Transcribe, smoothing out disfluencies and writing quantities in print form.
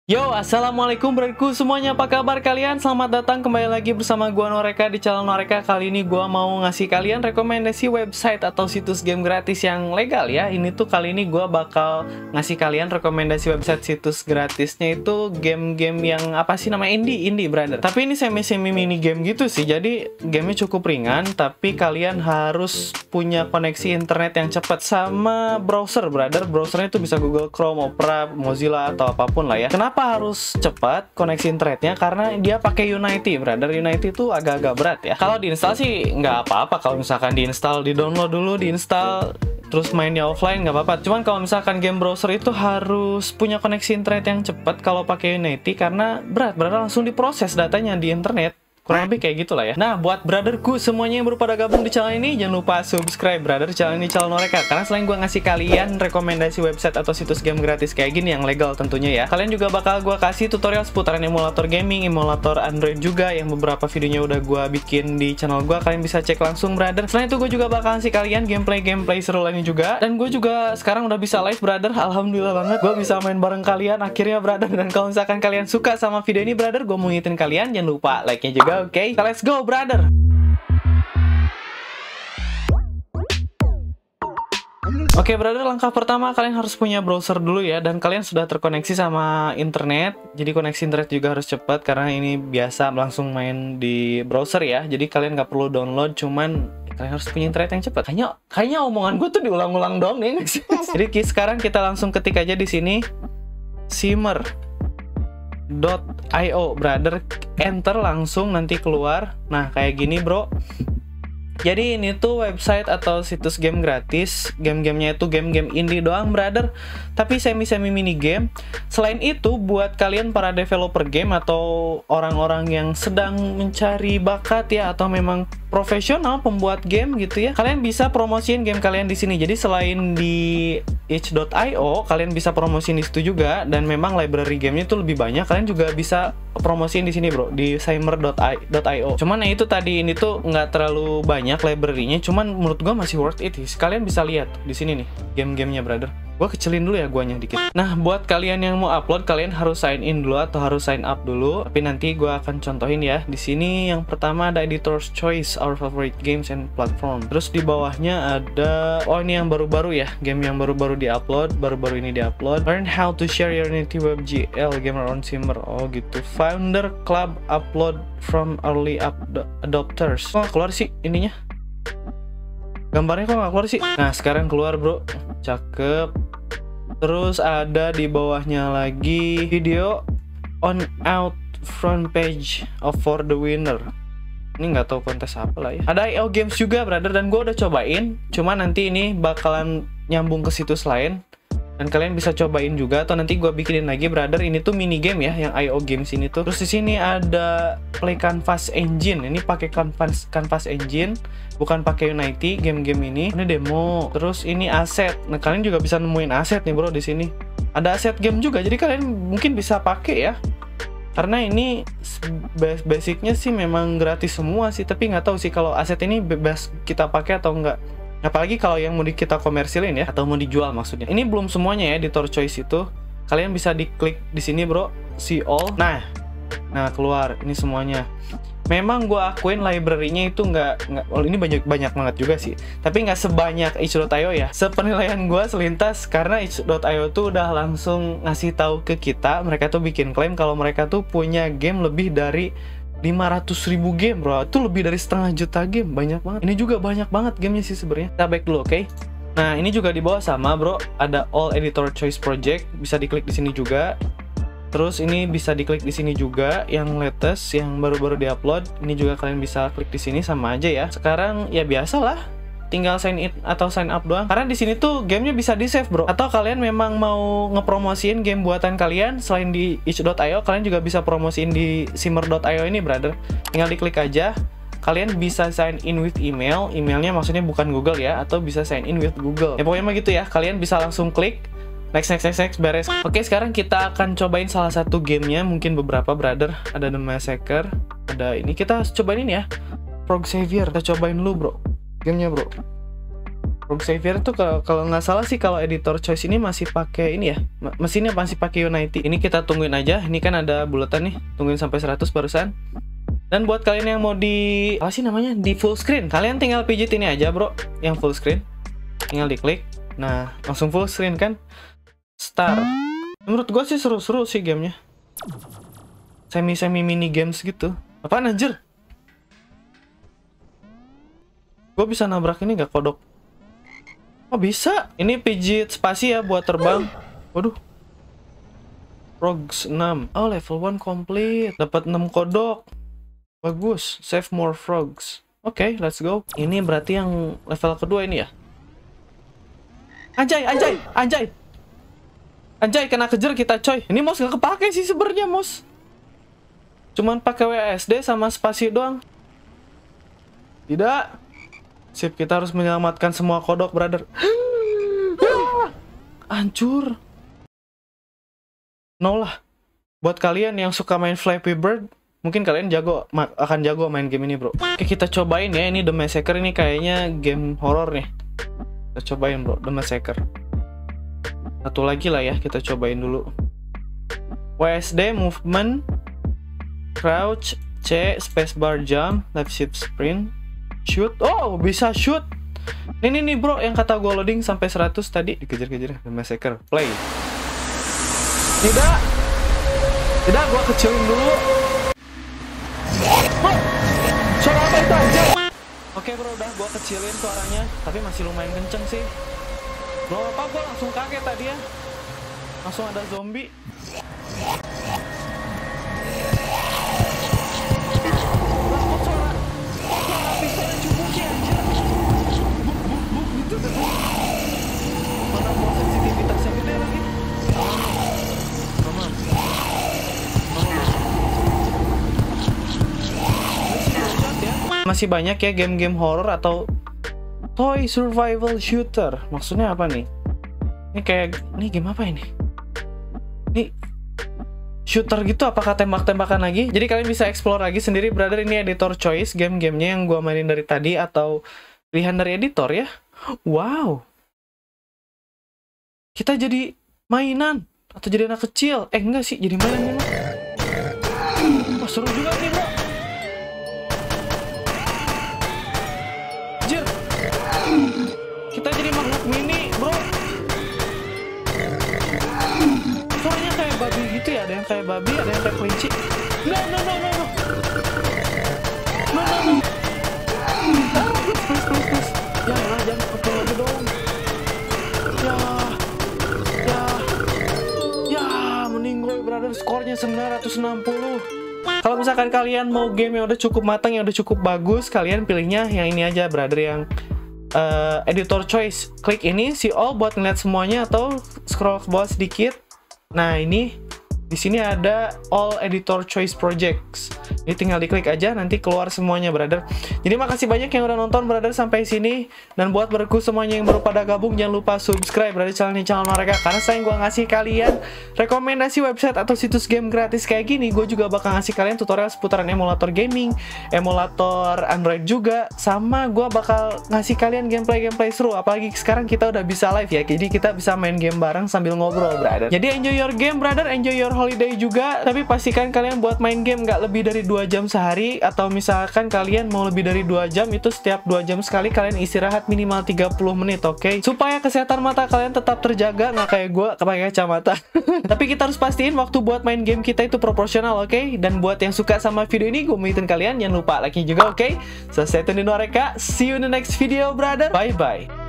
Yo, assalamualaikum bro semuanya, apa kabar kalian? Selamat datang kembali lagi bersama gua Noreka di channel Noreka. Kali ini gua mau ngasih kalian rekomendasi website atau situs game gratis yang legal ya. Ini tuh kali ini gua bakal ngasih kalian rekomendasi website situs gratisnya itu game-game yang apa sih namanya, indie brother. Tapi ini semi mini game gitu sih. Jadi gamenya cukup ringan, tapi kalian harus punya koneksi internet yang cepat sama browser brother. Browsernya itu bisa Google Chrome, Opera, Mozilla atau apapun lah ya. Kenapa harus cepat koneksi internetnya? Karena dia pakai Unity brother. Unity itu agak-agak berat ya. Kalau diinstal sih nggak apa-apa. Kalau misalkan diinstal, di-download dulu, diinstal terus mainnya offline nggak apa-apa. Cuman kalau misalkan game browser itu harus punya koneksi internet yang cepat kalau pakai Unity, karena berat brother, langsung diproses datanya di internet. Kurang lebih kayak gitulah ya. Nah, buat brotherku semuanya yang baru pada gabung di channel ini, jangan lupa subscribe brother channel ini, channel Noreka. Karena selain gue ngasih kalian rekomendasi website atau situs game gratis kayak gini yang legal tentunya ya, kalian juga bakal gue kasih tutorial seputaran emulator gaming, emulator Android juga, yang beberapa videonya udah gue bikin di channel gue. Kalian bisa cek langsung brother. Selain itu gue juga bakal ngasih kalian gameplay seru lainnya juga. Dan gue juga sekarang udah bisa live brother. Alhamdulillah banget gue bisa main bareng kalian akhirnya brother. Dan kalau misalkan kalian suka sama video ini brother, gue mau ngingetin kalian jangan lupa like-nya juga. Oke, let's go brother. Oke brother, langkah pertama kalian harus punya browser dulu ya, dan kalian sudah terkoneksi sama internet. Jadi koneksi internet juga harus cepat karena ini biasa langsung main di browser ya. Jadi kalian nggak perlu download, cuman kalian harus punya internet yang cepat. Kayaknya omongan gue tuh diulang-ulang dong nih. Jadi sekarang kita langsung ketik aja di sini simmer.io brother, enter langsung nanti keluar. Nah kayak gini bro. Jadi ini tuh website atau situs game gratis. Game-gamenya itu game-game indie doang brother, tapi semi mini game. Selain itu buat kalian para developer game atau orang-orang yang sedang mencari bakat ya, atau memang profesional pembuat game gitu ya, kalian bisa promosiin game kalian di sini. Jadi selain di itch.io, kalian bisa promosiin di situ juga, dan memang library gamenya tuh lebih banyak. Kalian juga bisa promosiin di sini bro, di simmer.io. Cuman ya itu tadi, ini tuh nggak terlalu banyak library-nya, cuman menurut gua masih worth it. Kalian bisa lihat di sini nih game-gamenya brother. Gua kecilin dulu ya guanya dikit. Nah, buat kalian yang mau upload, kalian harus sign in dulu atau harus sign up dulu. Tapi nanti gua akan contohin ya. Di sini yang pertama ada editor's choice, our favorite games and platform. Terus di bawahnya ada, oh ini yang baru-baru ya, game yang baru-baru di-upload, baru-baru ini di-upload. Learn how to share your Unity WebGL gamer on Simmer. Oh gitu. Founder club upload from early adopters. Kok nggak keluar sih ininya? Gambarnya kok nggak keluar sih? Nah sekarang keluar bro. Cakep. Terus ada di bawahnya lagi video on out front page of for the winner. Ini nggak tahu kontes apa lah ya. Ada IO Games juga brother, dan gue udah cobain. Cuma nanti ini bakalan nyambung ke situs lain, dan kalian bisa cobain juga, atau nanti gue bikinin lagi brother. Ini tuh mini game ya, yang IO Games ini tuh. Terus di sini ada Play Canvas Engine. Ini pakai Canvas Engine, bukan pakai Unity game-game ini. Ini demo. Terus ini aset. Nah kalian juga bisa nemuin aset nih bro di sini. Ada aset game juga, jadi kalian mungkin bisa pakai ya. Karena ini basicnya sih memang gratis semua sih, tapi nggak tahu sih kalau aset ini bebas kita pakai atau enggak. Apalagi kalau yang mau kita komersilin ya, atau mau dijual maksudnya. Ini belum semuanya ya, editor choice itu. Kalian bisa diklik di sini bro, see all. Nah keluar ini semuanya. Memang gue akuin library-nya itu nggak, ini banyak banget juga sih. Tapi nggak sebanyak itch.io ya. Sepenilaian gue selintas, karena itch.io tuh udah langsung ngasih tahu ke kita, mereka tuh bikin klaim kalau mereka tuh punya game lebih dari 500.000 game bro. Itu lebih dari 500 juta game, banyak banget. Ini juga banyak banget gamenya sih sebenarnya. Kita back dulu, oke? Nah ini juga di bawah sama bro, ada all editor choice project, bisa diklik di sini juga. Terus ini bisa diklik di sini juga, yang latest, yang baru-baru diupload. Ini juga kalian bisa klik di sini, sama aja ya. Sekarang ya biasalah, tinggal sign in atau sign up doang. Karena di sini tuh gamenya bisa di save bro. Atau kalian memang mau ngepromosiin game buatan kalian selain di itch.io, kalian juga bisa promosiin di simmer.io ini brother. Tinggal diklik aja. Kalian bisa sign in with email. Emailnya maksudnya bukan Google ya, atau bisa sign in with Google. Ya pokoknya mah gitu ya. Kalian bisa langsung klik. Next, beres. Oke, sekarang kita akan cobain salah satu gamenya, mungkin beberapa brother. Ada The Massacre, ada ini, kita cobain ini ya, Frog Savior. Kita cobain dulu bro, gamenya bro. Rogue Savior tuh kalau nggak salah sih, kalau editor choice ini masih pakai ini ya, mesinnya masih pakai Unity. Ini kita tungguin aja, ini kan ada buletan nih, tungguin sampai 100 barusan. Dan buat kalian yang mau di apa sih namanya, di full screen, kalian tinggal pijit ini aja bro, yang full screen, tinggal diklik, nah langsung full screen kan, start. Menurut gue sih seru-seru sih gamenya, semi mini games gitu. Apaan anjir? Gue bisa nabrak ini gak kodok? Oh bisa, ini pijit spasi ya buat terbang. Waduh, Frogs 6. Oh level 1 complete, dapat 6 kodok. Bagus, save more frogs. Oke, let's go. Ini berarti yang level kedua ini ya. Anjay, anjay, anjay. Anjay, kena kejar kita coy. Ini mouse gak kepake sih sebenarnya mouse. Cuman pakai WASD sama spasi doang. Tidak. Sip, kita harus menyelamatkan semua kodok, brother. Hancur. No lah. Buat kalian yang suka main Flappy Bird, mungkin kalian akan jago main game ini, bro. Oke, kita cobain ya. Ini The Massacre, ini kayaknya game horror nih. Kita cobain, bro, The Massacre. Satu lagi lah ya, kita cobain dulu. WSD, movement, crouch, C, spacebar jump, left shift sprint, shoot. Oh, bisa shoot. Ini nih bro, yang kata gue loading sampai 100 tadi. Dikejar-kejar, The Massacre. Play. Tidak. Tidak, gue kecilin dulu. Bro, suara apa itu aja? Oke bro, udah gue kecilin suaranya. Tapi masih lumayan kenceng sih. Bro, apa gue langsung kaget tadi ya. Langsung ada zombie. Masih banyak ya game-game horror atau toy survival shooter. Maksudnya apa nih? Ini game apa ini? Ini shooter gitu, apakah tembak-tembakan lagi? Jadi kalian bisa explore lagi sendiri, brother. Ini editor choice game-gamenya yang gua mainin dari tadi atau pilihan dari editor ya. Wow. Kita jadi mainan atau jadi anak kecil? Enggak sih, jadi mainan memang. Wah, seru juga nih, bro. Anjir. Kita jadi makhluk mini, bro. Suaranya kayak babi gitu ya, ada yang kayak babi, ada yang kayak kelinci. No. Please. Jangan pakai lagi dong. Ya, meninggoy brother, skornya 960. Kalau misalkan kalian mau game yang udah cukup matang, yang udah cukup bagus, kalian pilihnya yang ini aja, brother, yang editor choice. Klik ini, see all buat ngeliat semuanya, atau scroll ke bawah sedikit. Nah, ini di sini ada all editor choice projects. Ini tinggal diklik aja, nanti keluar semuanya, brother. Jadi makasih banyak yang udah nonton, brother, sampai sini. Dan buat berku semuanya yang baru pada gabung, jangan lupa subscribe, brother, channel mereka. Karena saya gua ngasih kalian rekomendasi website atau situs game gratis kayak gini, gue juga bakal ngasih kalian tutorial seputaran emulator gaming, emulator Android juga, sama gue bakal ngasih kalian gameplay seru. Apalagi sekarang kita udah bisa live ya, jadi kita bisa main game bareng sambil ngobrol, brother. Jadi enjoy your game, brother, enjoy your holiday juga. Tapi pastikan kalian buat main game nggak lebih dari 2 jam sehari, atau misalkan kalian mau lebih dari 2 jam, itu setiap 2 jam sekali kalian istirahat minimal 30 menit, oke? Supaya kesehatan mata kalian tetap terjaga, nggak kayak gue pakai kacamata. Tapi kita harus pastiin waktu buat main game kita itu proporsional, oke? Dan buat yang suka sama video ini, gue mau ingetin kalian jangan lupa like-nya juga, oke? So stay tune di Noreka, see you in the next video, brother. Bye bye.